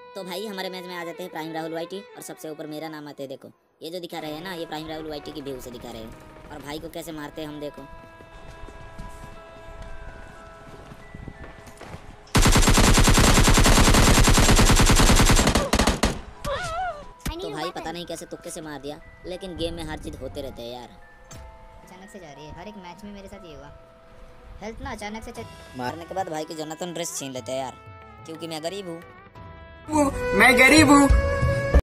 तो भाई हमारे मैच में आ जाते हैं प्राइम राहुल वाईटी और सबसे ऊपर मेरा नाम आता है। देखो ये जो दिखा रहे हैं ना, ये प्राइम राहुल वाईटी की व्यू से दिखा रहे हैं। और भाई को कैसे मारते हैं हम, देखो। तो भाई पता नहीं कैसे तुक्के से मार दिया, लेकिन गेम में हर चीज होते रहते हैं यार। अचानक से जा रही है, हर एक मैच में मेरे साथ ये हुआ। हेल्थ ना अचानक से मारने के बाद भाई की जोनाथन ड्रेस छीन लेते हैं यार, क्योंकि मैं गरीब हूँ। मैं गरीब हूँ।